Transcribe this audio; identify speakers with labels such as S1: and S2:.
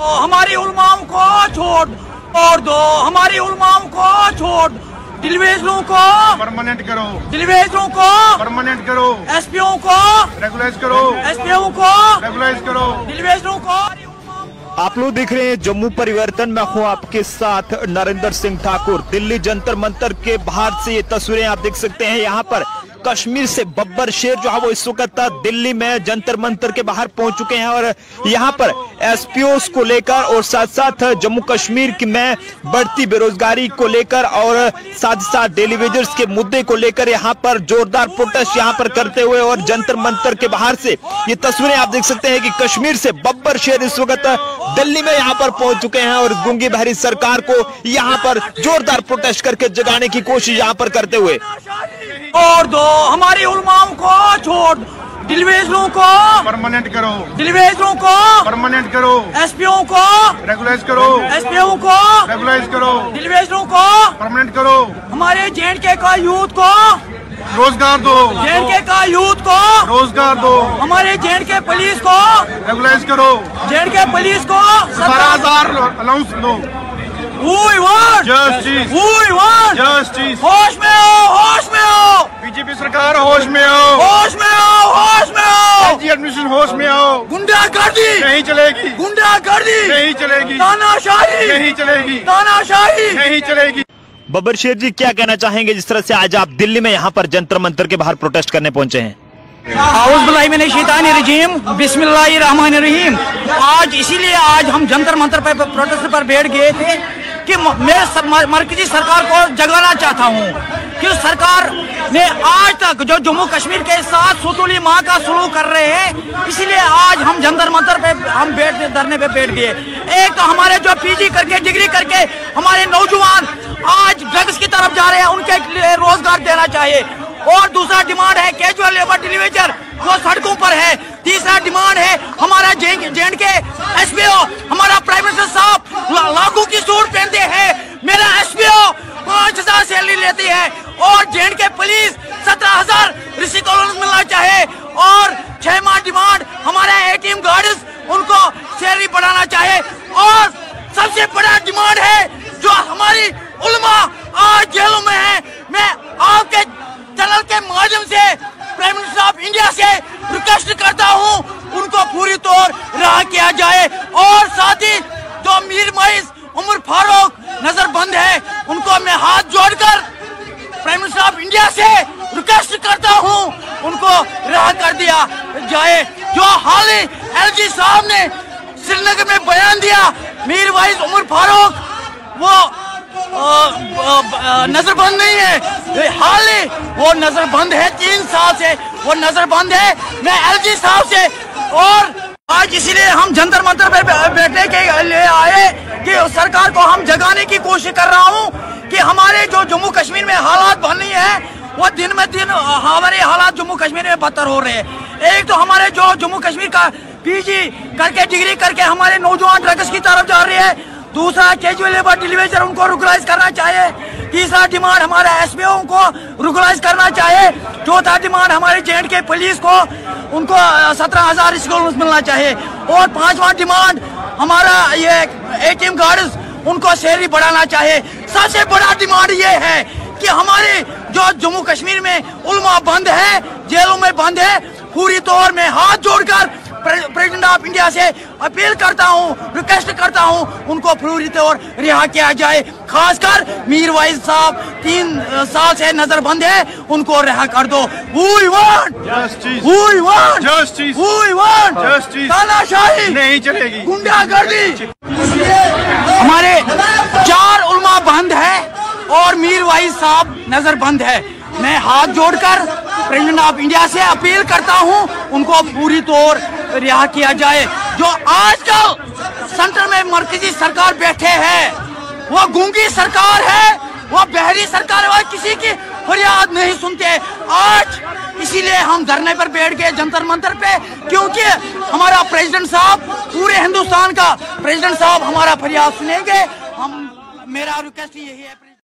S1: हमारी उलमाओं को छोड़ दो, हमारी उलमाओं को छोड़, टेलीविजनों को
S2: परमानेंट करो,
S1: टेलीविजनों को
S2: परमानेंट करो,
S1: एसपीओ को
S2: रेगुलाइज करो,
S1: एसपीओ को
S2: रेगुलाइज करो,
S1: टेलीविजनों को।
S3: आप लोग देख रहे हैं जम्मू परिवर्तन। मैं हूं आपके साथ नरेंद्र सिंह ठाकुर। दिल्ली जंतर मंतर के बाहर से ये तस्वीरें आप देख सकते हैं। यहाँ पर कश्मीर से बब्बर शेर जो है वो इस वक्त दिल्ली में जंतर मंतर के बाहर पहुंच चुके हैं और यहाँ पर एसपीओस को लेकर और साथ साथ जम्मू कश्मीर की में बढ़ती बेरोजगारी को लेकर और साथ ही साथ डेली वेजर्स के मुद्दे को लेकर यहाँ पर जोरदार प्रोटेस्ट यहाँ पर करते हुए और जंतर मंतर के बाहर से ये तस्वीरें आप देख सकते हैं कि कश्मीर से बब्बर शेर इस वक्त दिल्ली में यहाँ पर पहुंच चुके हैं और गूंगी बहरी सरकार को यहाँ पर जोरदार प्रोटेस्ट करके जगाने की कोशिश यहाँ पर करते हुए।
S1: और दो हमारी उलमाओं को छोड़, टेलीविजनों को
S2: परमानेंट करो,
S1: टेलीविजनों को
S2: परमानेंट करो,
S1: एसपीओ को
S2: रेगुलाइज करो,
S1: एसपीओ को
S2: रेगुलाइज करो,
S1: टेलीविजनों को
S2: परमानेंट करो,
S1: हमारे जेएंडके का यूथ को
S2: रोजगार दो,
S1: जेएंडके का यूथ को
S2: रोजगार दो,
S1: हमारे जेएंडके पुलिस को
S2: रेगुलाइज करो,
S1: जेएंडके पुलिस को
S2: 17,000 अलाउंस दो।
S1: We want
S2: justice,
S1: We want
S2: justice.
S1: होश में आओ, होश में आओ,
S2: बीजेपी सरकार होश में आओ,
S1: होश में आओ, होश में आओ।
S2: एडमिशन होश में आओ।
S1: गुंडागर्दी
S2: नहीं चलेगी,
S1: गुंडागर्दी
S2: नहीं चलेगी,
S1: तानाशाही
S2: नहीं चलेगी,
S1: तानाशाही
S2: नहीं चलेगी।
S3: बब्बर शेर जी क्या कहना चाहेंगे जिस तरह से आज आप दिल्ली में यहाँ पर जंतर मंतर के बाहर प्रोटेस्ट करने पहुंचे हैं?
S1: रजीम बिस्मिल्लाहिर्रहमानिर्रहीम। आज इसीलिए आज हम जंतर मंतर पर प्रोटेस्ट पर बैठ गए थे कि मैं मरकजी सरकार को जगाना चाहता हूँ कि सरकार ने आज तक जो जम्मू कश्मीर के साथ सुतुली माँ का सुलूक कर रहे हैं, इसीलिए आज हम जंतर मंतर पे हम धरने पे बैठ गए। एक तो हमारे जो पीजी करके डिग्री करके हमारे नौजवान आज ड्रग्स की तरफ जा रहे हैं, उनके लिए रोजगार देना चाहिए। और दूसरा डिमांड है कैजुअल लेबर टेलीविजन, वो सड़कों पर है। तीसरा डिमांड है हमारा जेएंडके एसपीओ, हमारा प्राइम मिनिस्टर साहब लागू की सूट पहनते हैं। मेरा एसपीओ 5,000 सैलरी लेती है और जेएंडके पुलिस 17,000 ऋषि कॉलोनी मिलना चाहिए। और 6 माह डिमांड हमारे एटीएम गार्ड्स, उनको सैलरी बढ़ाना चाहिए। और सबसे बड़ा डिमांड है जो हमारी उलमा आज जेलों में है। मैं आपके चैनल के माध्यम से प्राइम मिनिस्टर ऑफ इंडिया से रिक्वेस्ट करता हूं, उनको पूरी तौर रहा किया जाए। और साथ ही जो मीर मईस उमर फारूक नजरबंद है, उनको मैं हाथ जोड़कर प्राइम मिनिस्टर ऑफ इंडिया से रिक्वेस्ट करता हूं, उनको रहा कर दिया जाए। जो हाल ही एलजी साहब ने श्रीनगर में बयान दिया, मीर मईस उमर फारूक वो नजरबंद नहीं है, हाल ही वो नजरबंद है, 3 साल से वो नजरबंद है। मैं एलजी साहब से और आज इसीलिए हम जंतर मंतर पे बैठने के लिए आए कि सरकार को हम जगाने की कोशिश कर रहा हूँ कि हमारे जो जम्मू कश्मीर में हालात बन रही है, वो दिन में दिन हमारे हालात जम्मू कश्मीर में बदतर हो रहे हैं। एक तो हमारे जो जम्मू कश्मीर का पीजी करके डिग्री करके हमारे नौजवान ड्रग्स की तरफ जा रहे हैं। दूसरा कैजुअल लेबर टेलीविजन, उनको रेगुलाइज करना चाहिए। तीसरा डिमांड हमारे एसपीओ को रेगुलाइज करना चाहिए। चौथा डिमांड हमारे जेएंडके पुलिस को, उनको 17,000 स्कूल मिलना चाहिए। और 5वां डिमांड हमारा ये एटीएम गार्ड्स, उनको सैलरी बढ़ाना चाहिए। सबसे बड़ा डिमांड ये है कि हमारे जो जम्मू कश्मीर में उलमा बंद है, जेलों में बंद है, पूरी तौर में हाथ जोड़कर प्रेसिडेंट ऑफ इंडिया से अपील करता हूं, रिक्वेस्ट करता हूं, उनको पूरी तौर रिहा किया जाए। खासकर मीर वाइज साहब 3 साल से नजरबंद है, उनको रिहा कर दो। We want
S2: justice,
S1: We want
S2: justice,
S1: We want
S2: justice.
S1: तानाशाही
S2: नहीं चलेगी,
S1: गुंडागर्दी। हमारे 4 उलमा बंद है और मीर वाइज साहब नजरबंद है। मैं हाथ जोड़कर प्रेसिडेंट ऑफ इंडिया से अपील करता हूं, उनको पूरी तौर रिहा किया जाए। जो आजकल सेंटर में मरकजी सरकार बैठे हैं, वो गूंगी सरकार है, वो बहरी सरकार है, वो किसी की फरियाद नहीं सुनते। आज इसीलिए हम धरने पर बैठ गए जंतर मंतर पे, क्योंकि हमारा प्रेसिडेंट साहब, पूरे हिंदुस्तान का प्रेसिडेंट साहब हमारा फरियाद सुनेंगे। मेरा रिक्वेस्ट यही है।